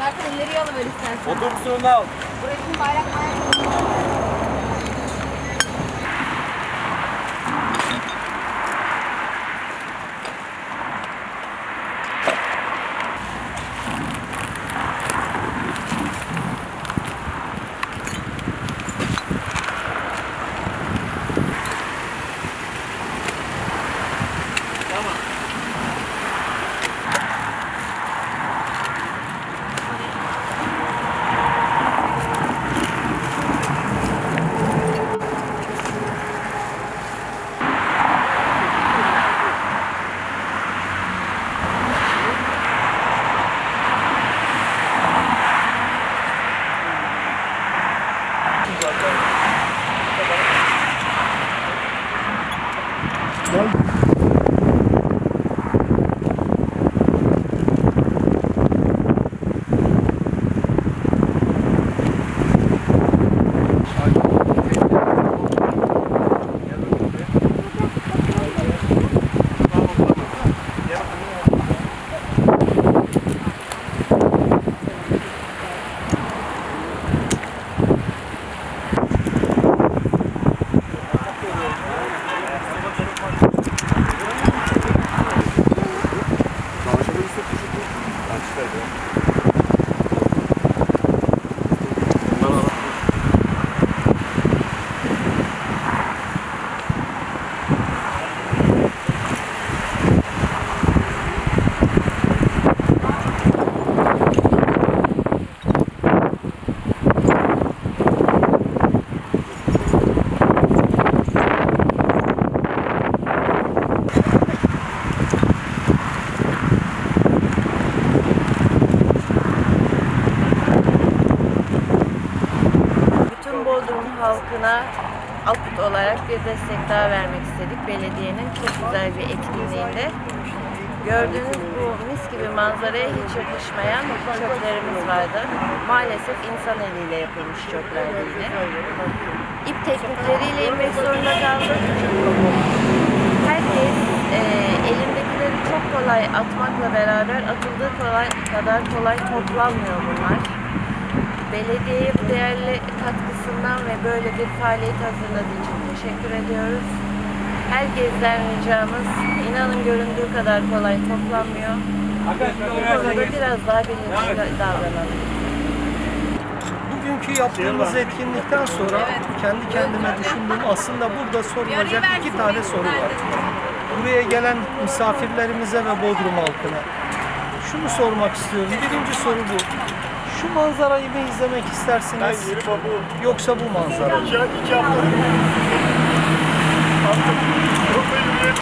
Zaten ileriye alıver istersen. Otobüsünü al. Buraya şimdi bayrak bayrak. Halkına Akut olarak bir destek daha vermek istedik. Belediyenin çok güzel bir etkinliğinde. Gördüğünüz bu mis gibi manzaraya hiç yakışmayan çöplerimiz vardı. Maalesef insan eliyle yapılmış çöplerdi yine. İp teknikleriyle inmek zorunda kaldık. Herkes elindekileri çok kolay atmakla beraber atıldığı kadar kolay toplanmıyor bunlar. Belediyeye bu değerli katkısından ve böyle bir faaliyet hazırladığı için teşekkür ediyoruz. Herkesten ricamız, inanın göründüğü kadar kolay toplanmıyor. Bu konuda biraz daha bilinçli davranalım. Bugünkü yaptığımız etkinlikten sonra kendi kendime düşündüm. Aslında burada sorulacak 2 tane soru var. Buraya gelen misafirlerimize ve Bodrum halkına. Şunu sormak istiyorum. Birinci soru bu. Şu manzarayı mı izlemek istersiniz? Yoksa bu manzarayı? Artık